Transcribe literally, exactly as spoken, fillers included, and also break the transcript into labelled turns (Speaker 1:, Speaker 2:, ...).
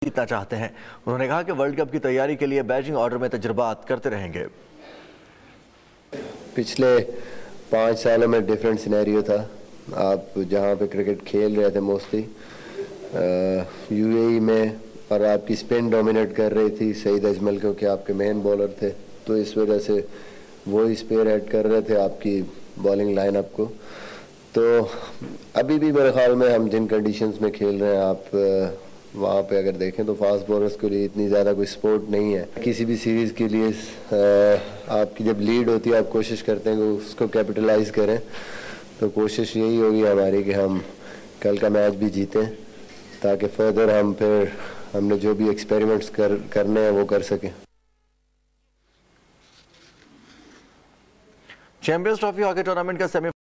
Speaker 1: जीतना चाहते हैं। उन्होंने कहा कि वर्ल्ड कप की तैयारी के लिए बैजिंग ऑर्डर में तजुर्बात करते रहेंगे।
Speaker 2: पिछले पाँच सालों में डिफरेंट सिनेरियो था। आप जहाँ पे क्रिकेट खेल रहे थे मोस्टली यूएई में, और आपकी स्पिन डोमिनेट कर रही थी सईद अजमल, क्योंकि आपके मेन बॉलर थे, तो इस वजह से वो ही स्पेयर ऐड कर रहे थे आपकी बॉलिंग लाइनअप को। तो अभी भी मेरे ख्याल में हम जिन कंडीशंस में खेल रहे हैं, आप वहाँ पे अगर देखें तो फास्ट बॉलर्स के लिए इतनी ज़्यादा कोई सपोर्ट नहीं है। किसी भी सीरीज़ के लिए आपकी जब लीड होती है आप कोशिश करते हैं कि उसको कैपिटलाइज करें, तो कोशिश यही होगी हमारी कि हम कल का मैच भी जीतें, ताकि फर्दर हम फिर हमने जो भी एक्सपेरिमेंट्स कर करने हैं वो कर सकें।
Speaker 1: चैंपियंस ट्रॉफी हॉकी टूर्नामेंट का सेमी